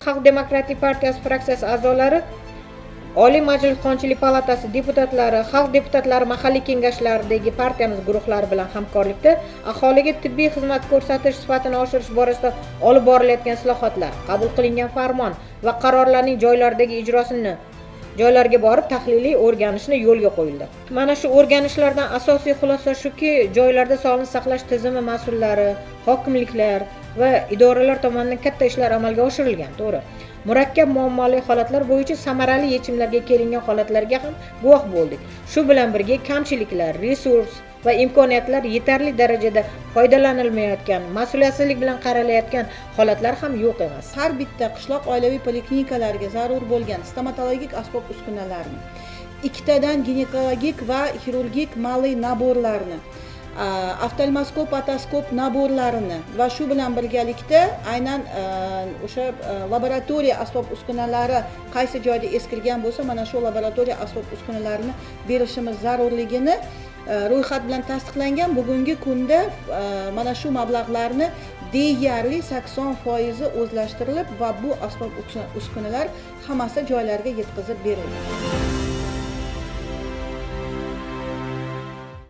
Xalq demokratik partiyasi fraksiyasi a'zolari, Oliy Majlis Qonunchilik palatasi deputatlari, xalq deputatlari mahalliy kengashlardagi partiyamiz guruhlari bilan hamkorlikda aholiga tibbiy xizmat ko'rsatish sifatini oshirish borasida olib borilayotgan islohotlar, qabul qilingan farmon va qarorlarning joylardagi ijrosini joylarga borib tahliliy o'rganishni yo'lga qo'yildi. Mana shu o'rganishlardan asosiy xulosa shuki, joylarda sog'liqni saqlash tizimi mas'ullari, hokimliklar va idoralar tomonidan katta ishlar amalga oshirilgan, to'g'ri. Murakkab muammoli holatlar bo'yicha samarali yechimlarga kelingan holatlarga ham guvoh bo'ldik. Shu bilan birga kamchiliklar, resurs va imkoniyatlar yetarli darajada foydalanilmayotgan, mas'uliyatsizlik bilan qaralayotgan holatlar ham yo'q emas. Har bitta qishloq oilaviy poliklinikalarga zarur bo'lgan stomatologik asbob-uskunalarni, ikkitadan ginekologik va xirurgik malliy naborlarni, oftalmoskop, otoskop naborlarini va shu bilan birgalikda aynan o'sha laboratoriya asbob-uskunalari qaysi joyda eskirgan bo'lsa, mana shu laboratoriya asbob-uskunalarini berishimiz zarurligini ro'yxat bilan tasdiqlangan. Bugungi kunda mana shu mablag'larni deyarli 80% o'zlashtirilib va bu asbob-uskunalar hammasi joylarga yetkazib berildi.